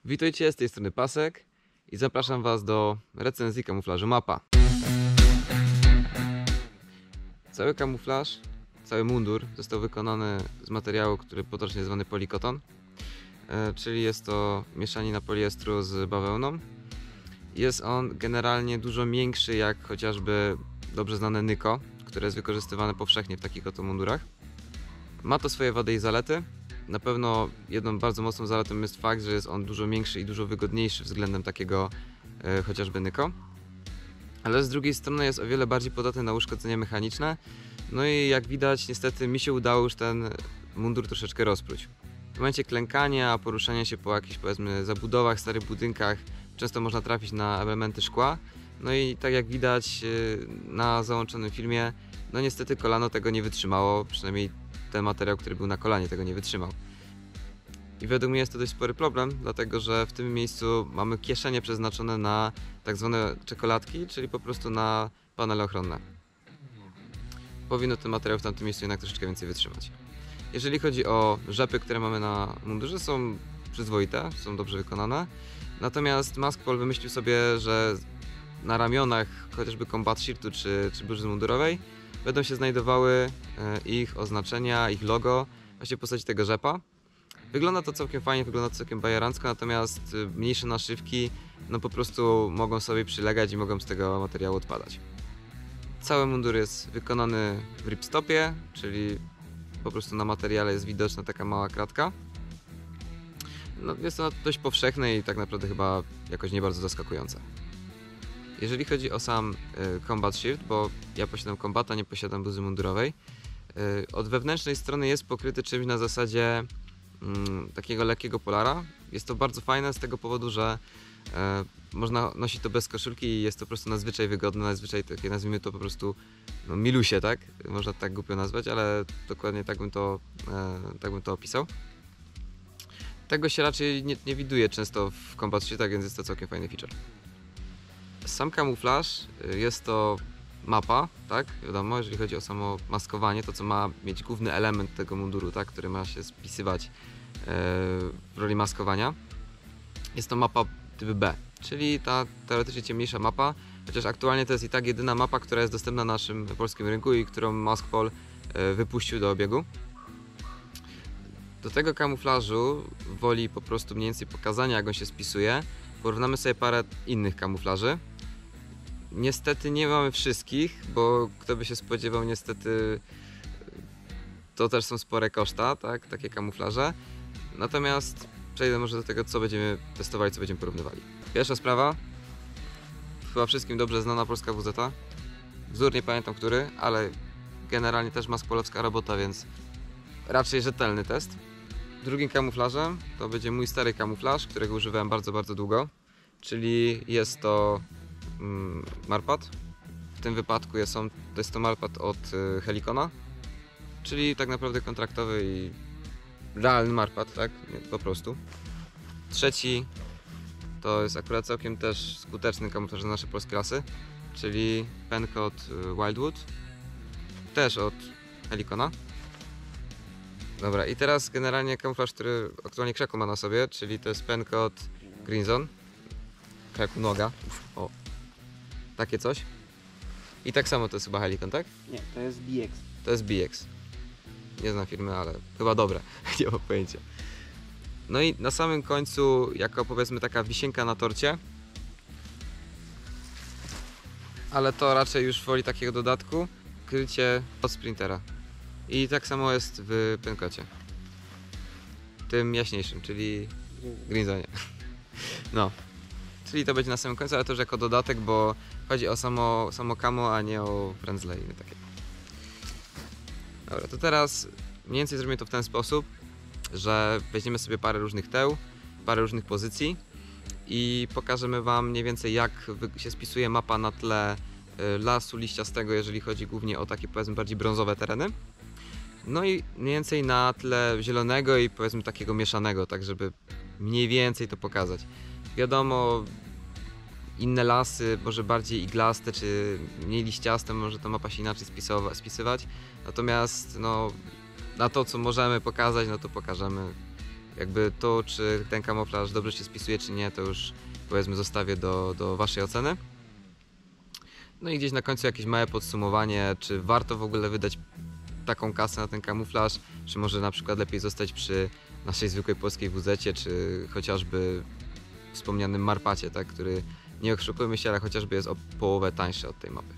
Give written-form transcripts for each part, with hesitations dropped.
Witajcie, z tej strony Pasek i zapraszam Was do recenzji kamuflażu Mapa. Cały kamuflaż, cały mundur został wykonany z materiału, który potocznie zwany polikoton, czyli jest to mieszanina poliestru z bawełną. Jest on generalnie dużo miększy jak chociażby dobrze znane Nyko, które jest wykorzystywane powszechnie w takich oto mundurach. Ma to swoje wady i zalety. Na pewno jedną bardzo mocną zaletą jest fakt, że jest on dużo większy i dużo wygodniejszy względem takiego chociażby Nyko. Ale z drugiej strony jest o wiele bardziej podatny na uszkodzenia mechaniczne. No i jak widać, niestety mi się udało już ten mundur troszeczkę rozpróć. W momencie klękania, poruszania się po jakichś, powiedzmy, zabudowach, starych budynkach często można trafić na elementy szkła. No i tak jak widać na załączonym filmie, no niestety kolano tego nie wytrzymało, przynajmniej ten materiał, który był na kolanie, tego nie wytrzymał. I według mnie jest to dość spory problem, dlatego że w tym miejscu mamy kieszenie przeznaczone na tak zwane czekoladki, czyli po prostu na panele ochronne. Powinno ten materiał w tamtym miejscu jednak troszeczkę więcej wytrzymać. Jeżeli chodzi o rzepy, które mamy na mundurze, są przyzwoite, są dobrze wykonane. Natomiast Maskpol wymyślił sobie, że na ramionach chociażby Combat Shirtu czy bluzy mundurowej będą się znajdowały ich oznaczenia, ich logo właśnie w postaci tego rzepa. Wygląda to całkiem fajnie, wygląda to całkiem bajerancko, natomiast mniejsze naszywki no po prostu mogą sobie przylegać i mogą z tego materiału odpadać. Cały mundur jest wykonany w ripstopie, czyli po prostu na materiale jest widoczna taka mała kratka. No, jest to dość powszechne i tak naprawdę chyba jakoś nie bardzo zaskakujące. Jeżeli chodzi o sam Combat Shirt, bo ja posiadam Combata, nie posiadam bluzy mundurowej, od wewnętrznej strony jest pokryty czymś na zasadzie takiego lekkiego polara. Jest to bardzo fajne z tego powodu, że można nosić to bez koszulki i jest to po prostu nadzwyczaj wygodne, nadzwyczaj takie, nazwijmy to po prostu no, milusie, tak? Można tak głupio nazwać, ale dokładnie tak bym to opisał. Tego się raczej nie widuje często w Combat Shirtach, więc jest to całkiem fajny feature. Sam kamuflaż jest to mapa, tak? Wiadomo, jeżeli chodzi o samo maskowanie, to co ma mieć główny element tego munduru, tak? Który ma się spisywać w roli maskowania. Jest to mapa typu B, czyli ta teoretycznie ciemniejsza mapa, chociaż aktualnie to jest i tak jedyna mapa, która jest dostępna na naszym polskim rynku i którą Maskpol wypuścił do obiegu. Do tego kamuflażu, woli po prostu mniej więcej pokazania, jak on się spisuje, porównamy sobie parę innych kamuflaży. Niestety nie mamy wszystkich, bo kto by się spodziewał, niestety to też są spore koszta, tak? Takie kamuflaże. Natomiast przejdę może do tego, co będziemy testowali, co będziemy porównywali. Pierwsza sprawa, chyba wszystkim dobrze znana polska WZ. Wzór nie pamiętam który, ale generalnie też maskpolowska robota, więc raczej rzetelny test. Drugim kamuflażem to będzie mój stary kamuflaż, którego używałem bardzo długo, czyli jest to Marpat. W tym wypadku to jest to Marpat od Helikona, czyli tak naprawdę kontraktowy i realny Marpat, tak? Po prostu. Trzeci to jest akurat całkiem też skuteczny kamuflaż na nasze polskie lasy, czyli Penco od Wildwood, też od Helikona. Dobra, i teraz generalnie kamuflaż, który aktualnie Krzaku ma na sobie, czyli to jest Penco od Green Zone. Krzaku noga. O. Takie coś. I tak samo to jest chyba Helikon, tak? Nie, to jest BX. To jest BX. Nie znam firmy, ale chyba dobre. Nie mam pojęcia. No i na samym końcu, jako powiedzmy taka wisienka na torcie, ale to raczej już woli takiego dodatku, krycie od Sprintera. I tak samo jest w Pencocie. Tym jaśniejszym, czyli Green Zone. No. Czyli to będzie na samym końcu, ale to już jako dodatek, bo chodzi o samo camo, a nie o frędzle i takie. Dobra, to teraz mniej więcej zrobimy to w ten sposób, że weźmiemy sobie parę różnych teł, parę różnych pozycji i pokażemy Wam mniej więcej, jak się spisuje mapa na tle lasu liściastego, jeżeli chodzi głównie o takie, powiedzmy, bardziej brązowe tereny. No i mniej więcej na tle zielonego i, powiedzmy, takiego mieszanego, tak żeby mniej więcej to pokazać. Wiadomo, inne lasy, może bardziej iglaste czy mniej liściaste, może ta mapa się inaczej spisywać. Natomiast no, na to, co możemy pokazać, no to pokażemy Jakby to, czy ten kamuflaż dobrze się spisuje, czy nie, to już powiedzmy zostawię do waszej oceny. No i gdzieś na końcu jakieś małe podsumowanie, czy warto w ogóle wydać taką kasę na ten kamuflaż, czy może na przykład lepiej zostać przy naszej zwykłej polskiej WZ-cie, czy chociażby wspomnianym Marpacie, tak, który, nie oszukujmy się, ale chociażby jest o połowę tańszy od tej mapy.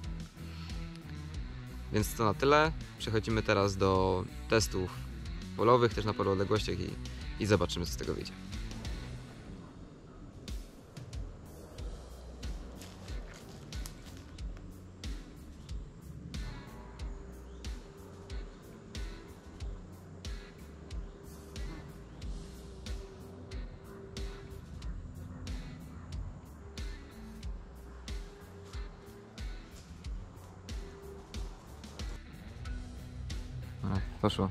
Więc to na tyle. Przechodzimy teraz do testów polowych, też na paru odległościach i zobaczymy, co z tego wyjdzie. Poszło.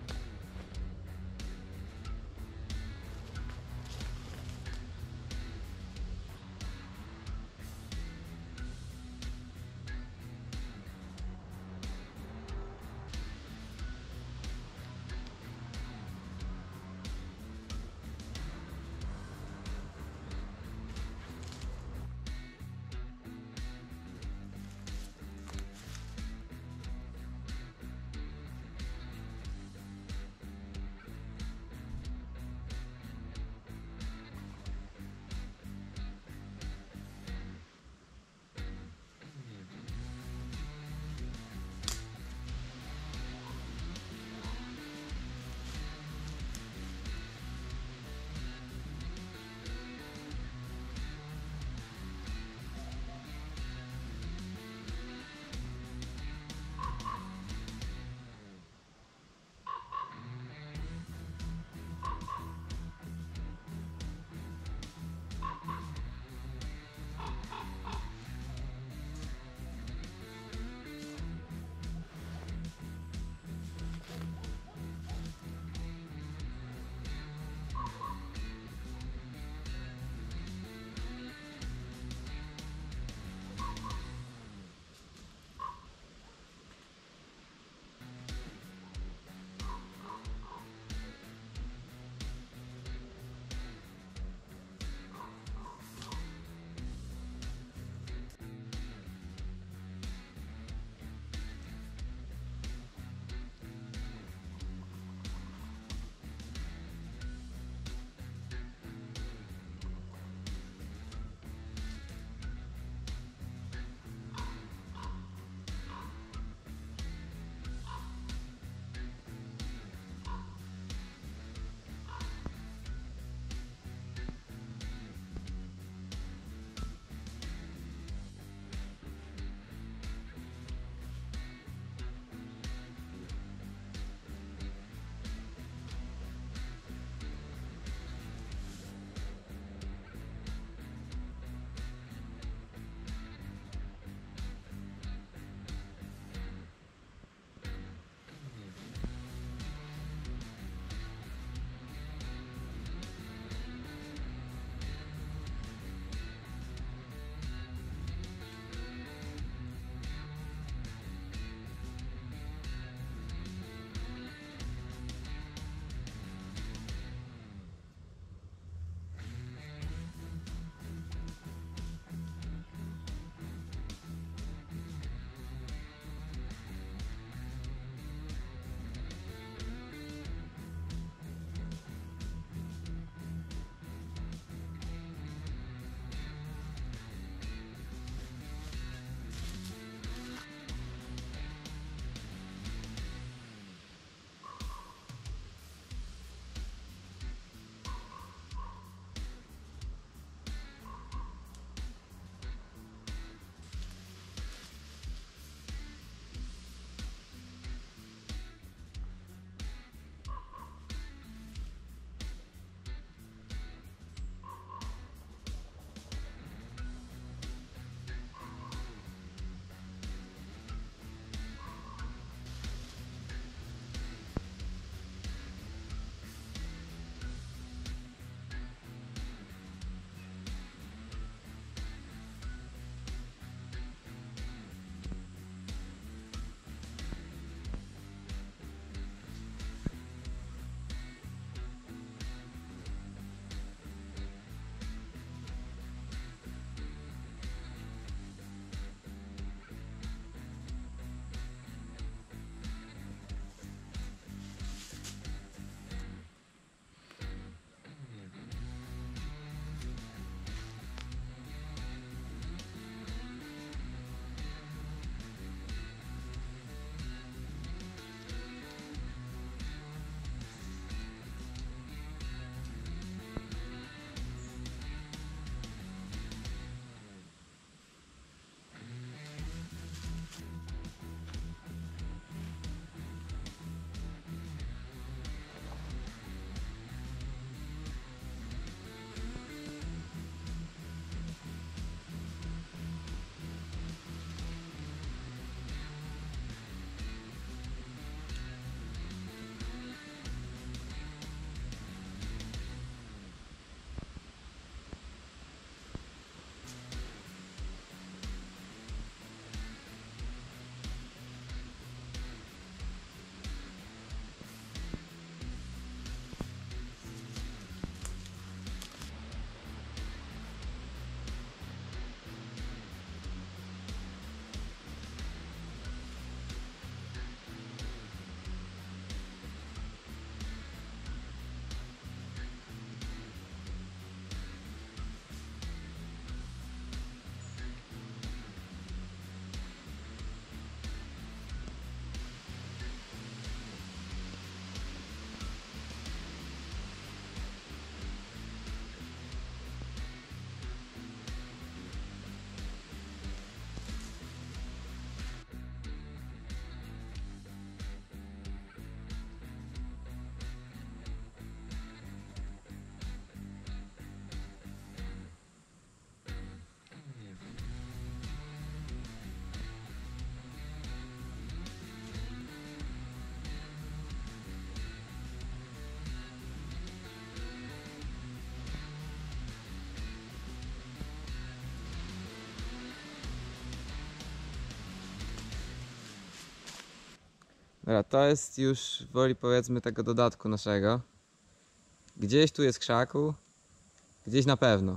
Dobra, to jest już woli powiedzmy tego dodatku naszego. Gdzieś tu jest krzaku, gdzieś na pewno.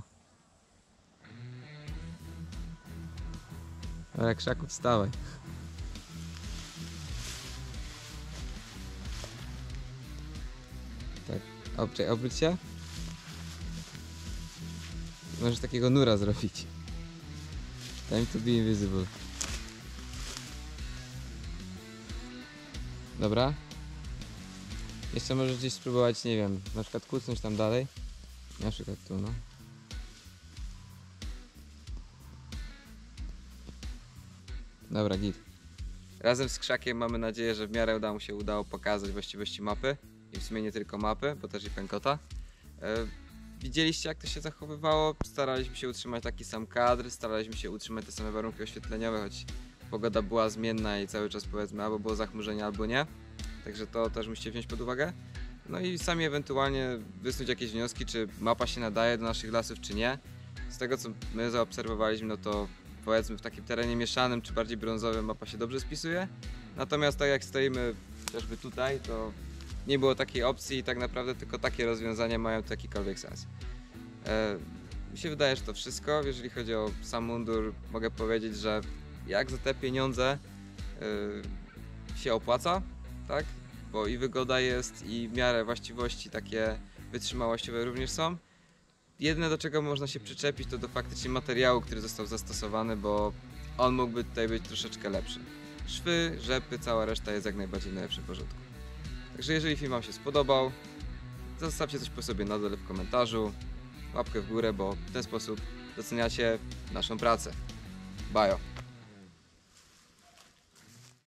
Dobra, krzaku, wstawaj. Tak, obróć się. Możesz takiego nura zrobić. Time to be invisible. Dobra. Jeszcze możesz gdzieś spróbować, nie wiem, na przykład kucnąć tam dalej. Na przykład tu, no. Dobra, git. Razem z krzakiem mamy nadzieję, że w miarę udało pokazać właściwości mapy. I w sumie nie tylko mapy, bo też i pękota. Widzieliście, jak to się zachowywało? Staraliśmy się utrzymać taki sam kadr, staraliśmy się utrzymać te same warunki oświetleniowe, choć pogoda była zmienna i cały czas powiedzmy albo było zachmurzenie, albo nie. Także to też musicie wziąć pod uwagę. No i sami ewentualnie wysnuć jakieś wnioski, czy mapa się nadaje do naszych lasów, czy nie. Z tego, co my zaobserwowaliśmy, no to powiedzmy w takim terenie mieszanym, czy bardziej brązowym mapa się dobrze spisuje. Natomiast tak jak stoimy chociażby tutaj, to nie było takiej opcji i tak naprawdę tylko takie rozwiązania mają tu jakikolwiek sens. Mi się wydaje, że to wszystko. Jeżeli chodzi o sam mundur, mogę powiedzieć, że jak za te pieniądze się opłaca, tak? Bo i wygoda jest, i w miarę właściwości takie wytrzymałościowe również są. Jedyne, do czego można się przyczepić, to do faktycznie materiału, który został zastosowany, bo on mógłby tutaj być troszeczkę lepszy. Szwy, rzepy, cała reszta jest jak najbardziej w najlepszym porządku. Także jeżeli film wam się spodobał, zostawcie coś po sobie na dole w komentarzu, łapkę w górę, bo w ten sposób doceniacie naszą pracę. Bajo!